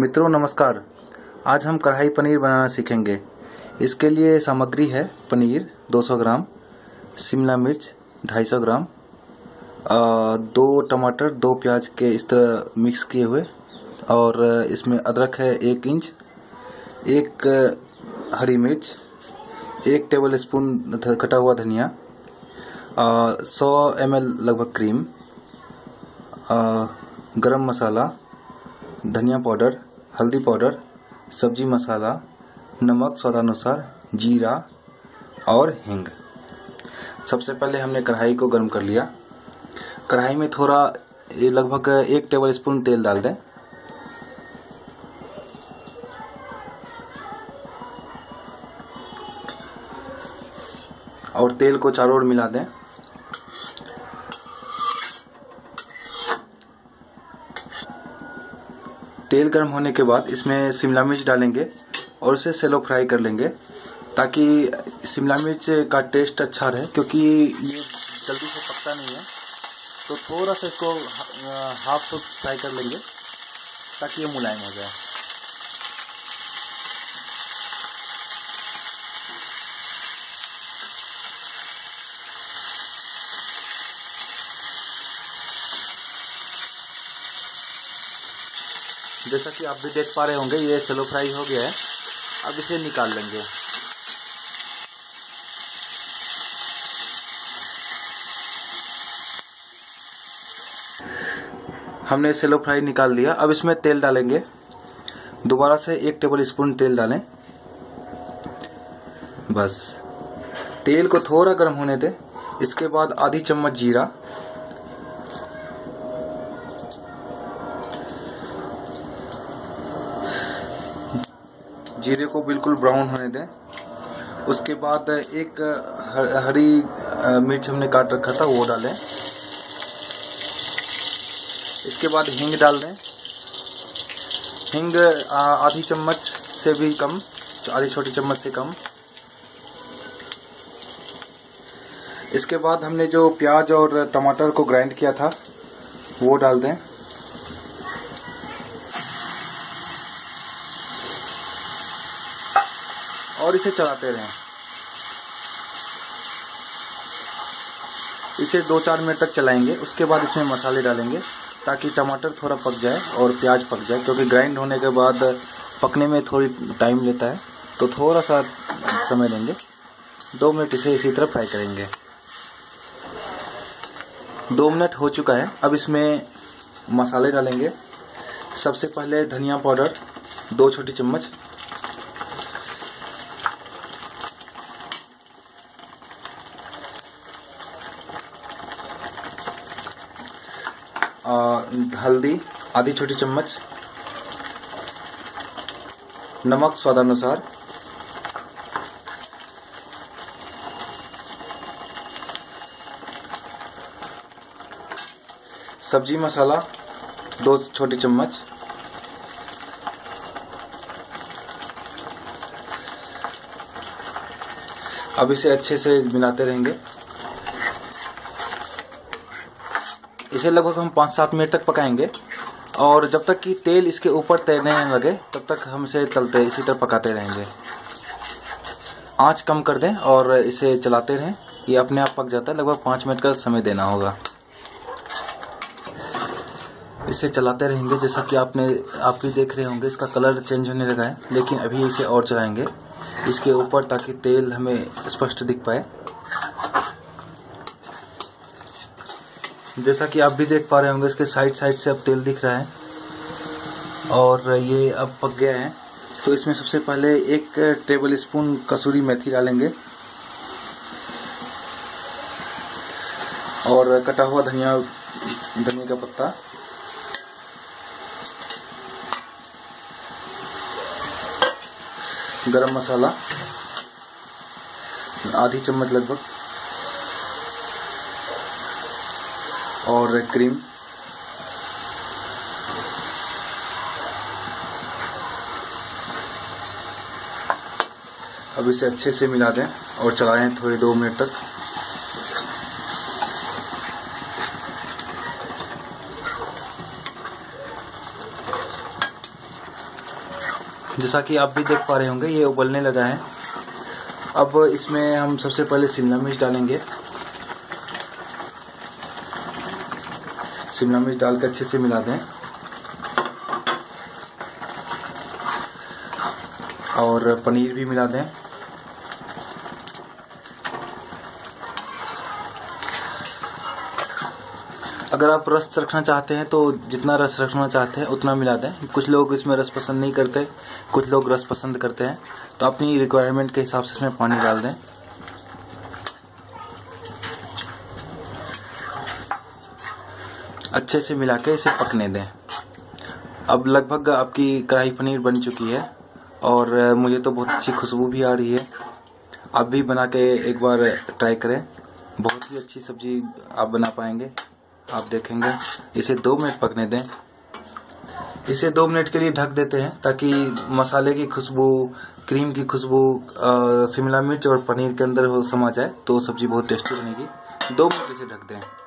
मित्रों नमस्कार। आज हम कढ़ाई पनीर बनाना सीखेंगे। इसके लिए सामग्री है पनीर 200 ग्राम, शिमला मिर्च 250 ग्राम, 2 टमाटर 2 प्याज के इस तरह मिक्स किए हुए, और इसमें अदरक है 1 इंच, 1 हरी मिर्च, 1 टेबल स्पून कटा हुआ धनिया, 100 ml लगभग क्रीम, गरम मसाला, धनिया पाउडर, हल्दी पाउडर, सब्जी मसाला, नमक स्वादानुसार, जीरा और हींग। सबसे पहले हमने कढ़ाई को गर्म कर लिया। कढ़ाई में थोड़ा लगभग 1 टेबल स्पून तेल डाल दें। और तेल को चारों ओर मिला दें। तेल गर्म होने के बाद इसमें शिमला मिर्च डालेंगे और इसे सेलो फ्राई कर लेंगे, ताकि शिमला मिर्च का टेस्ट अच्छा रहे, क्योंकि ये जल्दी से पकता नहीं है। तो थोड़ा सा इसको हाफ फ्राई कर लेंगे ताकि ये मुलायम हो जाए। जैसा कि आप भी देख पा रहे होंगे, ये सेलो फ्राई हो गया है। अब इसे निकाल लेंगे। हमने सेलो फ्राई निकाल लिया। अब इसमें तेल डालेंगे। दोबारा से 1 टेबल स्पून तेल डालें। बस तेल को थोड़ा गर्म होने दें। इसके बाद आधी चम्मच जीरा, जीरे को बिल्कुल ब्राउन होने दें। उसके बाद 1 हरी मिर्च हमने काट रखा था वो डालें। इसके बाद हींग डाल दें। हींग आधी चम्मच से भी कम, आधी छोटी चम्मच से कम। इसके बाद हमने जो प्याज और टमाटर को ग्राइंड किया था वो डाल दें। और इसे चलाते रहें। इसे 2-4 मिनट तक चलाएंगे। उसके बाद इसमें मसाले डालेंगे ताकि टमाटर थोड़ा पक जाए और प्याज पक जाए, क्योंकि ग्राइंड होने के बाद पकने में थोड़ी टाइम लेता है। तो थोड़ा सा समय देंगे। 2 मिनट इसे इसी तरह फ्राई करेंगे। 2 मिनट हो चुका है। अब इसमें मसाले डालेंगे। सबसे पहले धनिया पाउडर 2 छोटी चम्मच, हल्दी आधी छोटी चम्मच, नमक स्वादानुसार, सब्जी मसाला 2 छोटी चम्मच, अब इसे अच्छे से मिलाते रहेंगे। इसे लगभग हम 5-7 मिनट तक पकाएंगे, और जब तक कि तेल इसके ऊपर तैरने लगे तब तक हम इसे तलते इसी तरह पकाते रहेंगे। आंच कम कर दें और इसे चलाते रहें। ये अपने आप पक जाता है। लगभग 5 मिनट का समय देना होगा। इसे चलाते रहेंगे। जैसा कि आप भी देख रहे होंगे, इसका कलर चेंज होने लगा है, लेकिन अभी इसे और चलाएंगे इसके ऊपर, ताकि तेल हमें स्पष्ट दिख पाए। जैसा कि आप भी देख पा रहे होंगे, इसके साइड से अब तेल दिख रहा है और ये अब पक गया है। तो इसमें सबसे पहले 1 टेबल स्पून कसूरी मेथी डालेंगे और कटा हुआ धनिया का पत्ता, गरम मसाला आधी चम्मच लगभग, और क्रीम। अब इसे अच्छे से मिला दें और चलाएं थोड़ी 2 मिनट तक। जैसा कि आप भी देख पा रहे होंगे ये उबलने लगा है। अब इसमें हम सबसे पहले शिमला मिर्च डालेंगे। शिमला मिर्च डाल के अच्छे से मिला दें और पनीर भी मिला दें। अगर आप रस रखना चाहते हैं तो जितना रस रखना चाहते हैं उतना मिला दें। कुछ लोग इसमें रस पसंद नहीं करते, कुछ लोग रस पसंद करते हैं, तो अपनी रिक्वायरमेंट के हिसाब से इसमें पानी डाल दें। अच्छे से मिला के इसे पकने दें। अब लगभग आपकी कढ़ाई पनीर बन चुकी है और मुझे तो बहुत अच्छी खुशबू भी आ रही है। आप भी बना के एक बार ट्राई करें, बहुत ही अच्छी सब्जी आप बना पाएंगे। आप देखेंगे। इसे 2 मिनट पकने दें। इसे 2 मिनट के लिए ढक देते हैं ताकि मसाले की खुशबू, क्रीम की खुशबू शिमला मिर्च और पनीर के अंदर हो समा जाए, तो सब्जी बहुत टेस्टी बनेगी। 2 मिनट इसे ढक दें।